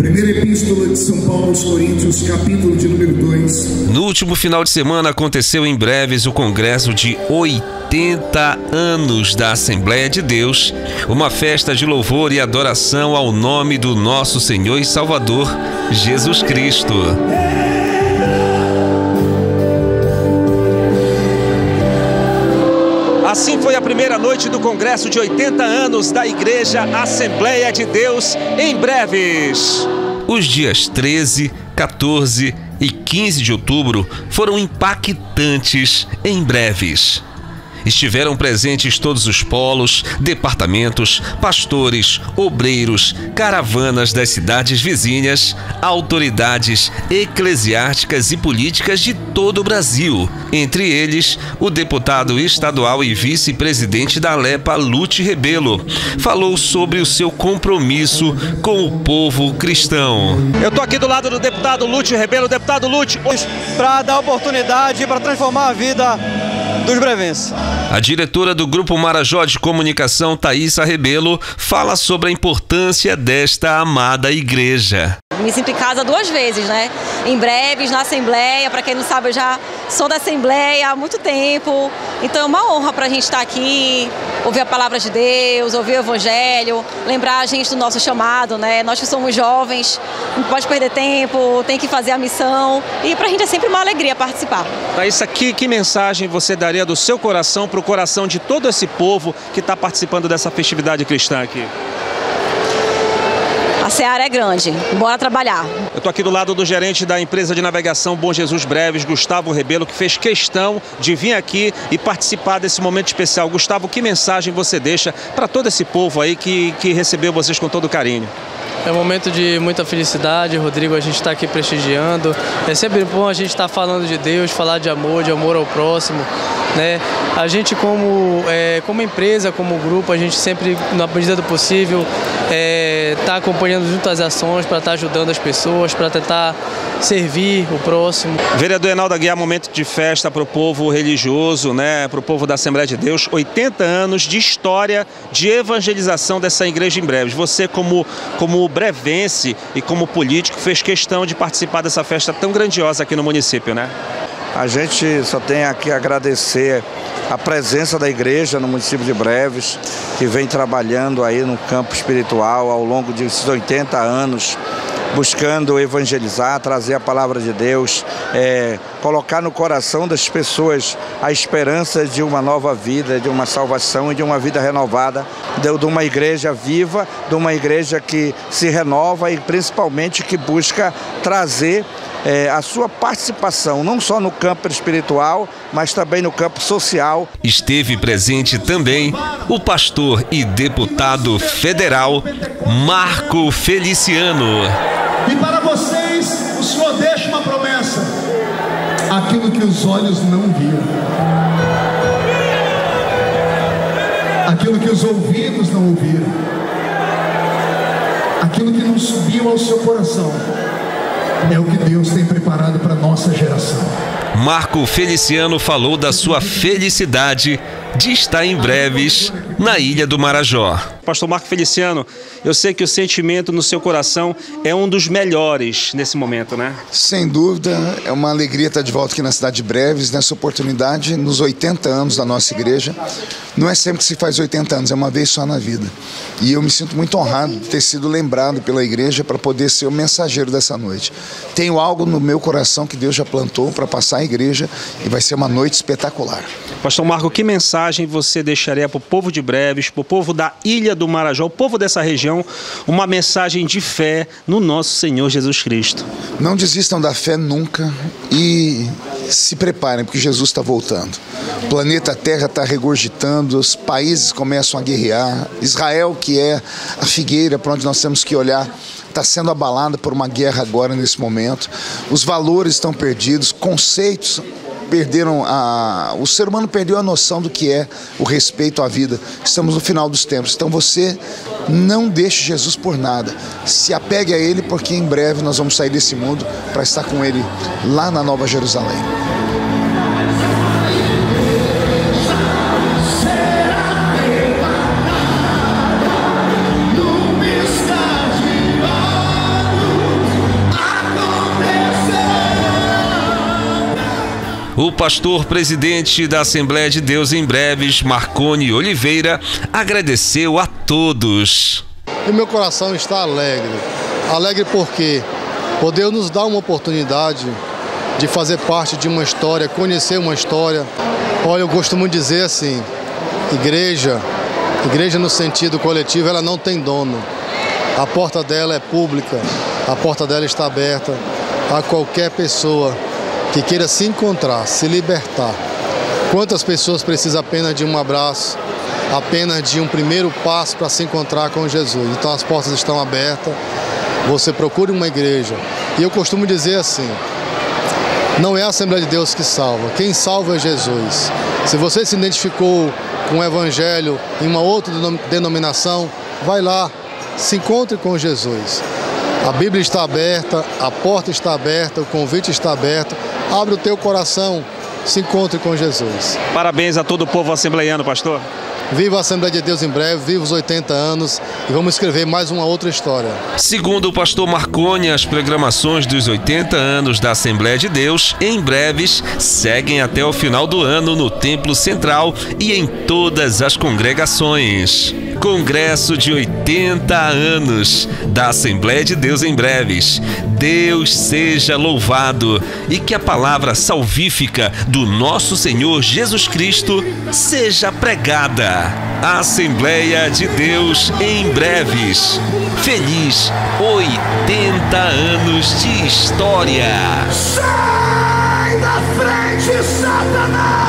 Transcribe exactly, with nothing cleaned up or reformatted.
Primeira Epístola de São Paulo aos Coríntios, capítulo de número dois. No último final de semana aconteceu em Breves o congresso de oitenta anos da Assembleia de Deus, uma festa de louvor e adoração ao nome do nosso Senhor e Salvador, Jesus Cristo. Assim foi a primeira noite do congresso de oitenta anos da Igreja Assembleia de Deus em Breves. Os dias treze, quatorze e quinze de outubro foram impactantes em Breves. Estiveram presentes todos os polos, departamentos, pastores, obreiros, caravanas das cidades vizinhas, autoridades eclesiásticas e políticas de todo o Brasil. Entre eles, o deputado estadual e vice-presidente da Alepa, Lúcio Rebelo, falou sobre o seu compromisso com o povo cristão. Eu tô aqui do lado do deputado Lúcio Rebelo. Deputado Lúcio, para dar oportunidade para transformar a vida dos brevenses. A diretora do Grupo Marajó de Comunicação, Thaísa Rebelo, fala sobre a importância desta amada igreja. Me sinto em casa duas vezes, né? Em Breves, na Assembleia. Para quem não sabe, eu já sou da Assembleia há muito tempo. Então é uma honra para a gente estar aqui, ouvir a palavra de Deus, ouvir o Evangelho, lembrar a gente do nosso chamado, né? Nós que somos jovens, não pode perder tempo, tem que fazer a missão. E para a gente é sempre uma alegria participar. Thaísa, que, que mensagem você daria do seu coração para o coração de todo esse povo que está participando dessa festividade cristã aqui? A seara é grande, bora trabalhar. Eu estou aqui do lado do gerente da empresa de navegação Bom Jesus Breves, Gustavo Rebelo, que fez questão de vir aqui e participar desse momento especial. Gustavo, que mensagem você deixa para todo esse povo aí que, que recebeu vocês com todo carinho? É um momento de muita felicidade, Rodrigo, a gente está aqui prestigiando. É sempre bom a gente estar falando de Deus, falar de amor, de amor ao próximo, né? A gente como, é, como empresa, como grupo, a gente sempre, na medida do possível, está é, tá acompanhando junto as ações para estar tá ajudando as pessoas, para tentar servir o próximo. Vereador Enaldo Aguiar, momento de festa para o povo religioso, né? Para o povo da Assembleia de Deus, oitenta anos de história de evangelização dessa igreja em Breves. Você como, como brevense e como político fez questão de participar dessa festa tão grandiosa aqui no município, né? A gente só tem aqui a agradecer a presença da igreja no município de Breves, que vem trabalhando aí no campo espiritual ao longo desses oitenta anos, buscando evangelizar, trazer a palavra de Deus, é, colocar no coração das pessoas a esperança de uma nova vida, de uma salvação e de uma vida renovada, de, de uma igreja viva, de uma igreja que se renova e principalmente que busca trazer É, a sua participação, não só no campo espiritual, mas também no campo social. Esteve presente também o pastor e deputado federal Marco Feliciano. E para vocês, o Senhor deixa uma promessa: aquilo que os olhos não viram, aquilo que os ouvidos não ouviram, aquilo que não subiu ao seu coração, é o que Deus tem preparado para a nossa geração. Marco Feliciano falou da sua felicidade de estar em Breves, na Ilha do Marajó. Pastor Marco Feliciano, eu sei que o sentimento no seu coração é um dos melhores nesse momento, né? Sem dúvida, é uma alegria estar de volta aqui na cidade de Breves, nessa oportunidade, nos oitenta anos da nossa igreja. Não é sempre que se faz oitenta anos, é uma vez só na vida. E eu me sinto muito honrado de ter sido lembrado pela igreja para poder ser o mensageiro dessa noite. Tenho algo no meu coração que Deus já plantou para passar a igreja e vai ser uma noite espetacular. Pastor Marco, que mensagem você deixaria para o povo de Breves, para o povo da Ilha do Marajó, o povo dessa região, uma mensagem de fé no nosso Senhor Jesus Cristo? Não desistam da fé nunca e se preparem, porque Jesus está voltando. O planeta Terra está regurgitando, os países começam a guerrear. Israel, que é a figueira para onde nós temos que olhar, está sendo abalada por uma guerra agora, nesse momento. Os valores estão perdidos, conceitos perderam a... o ser humano perdeu a noção do que é o respeito à vida. Estamos no final dos tempos, então você não deixe Jesus por nada. Se apegue a Ele, porque em breve nós vamos sair desse mundo para estar com Ele lá na Nova Jerusalém. O pastor presidente da Assembleia de Deus em Breves, Marconi Oliveira, agradeceu a todos. O meu coração está alegre. Alegre porque poder nos dar uma oportunidade de fazer parte de uma história, conhecer uma história. Olha, eu costumo dizer assim, igreja, igreja no sentido coletivo, ela não tem dono. A porta dela é pública, a porta dela está aberta a qualquer pessoa que queira se encontrar, se libertar. Quantas pessoas precisam apenas de um abraço, apenas de um primeiro passo para se encontrar com Jesus? Então as portas estão abertas, você procure uma igreja. E eu costumo dizer assim, não é a Assembleia de Deus que salva, quem salva é Jesus. Se você se identificou com o Evangelho em uma outra denominação, vai lá, se encontre com Jesus. A Bíblia está aberta, a porta está aberta, o convite está aberto, abre o teu coração, se encontre com Jesus. Parabéns a todo o povo assembleiano, pastor. Viva a Assembleia de Deus em breve, viva os oitenta anos e vamos escrever mais uma outra história. Segundo o pastor Marconi, as programações dos oitenta anos da Assembleia de Deus, em breves, seguem até o final do ano no Templo Central e em todas as congregações. Congresso de oitenta anos da Assembleia de Deus em Breves. Deus seja louvado e que a palavra salvífica do nosso Senhor Jesus Cristo seja pregada. Assembleia de Deus em Breves. Feliz oitenta anos de história. Sai da frente, Satanás!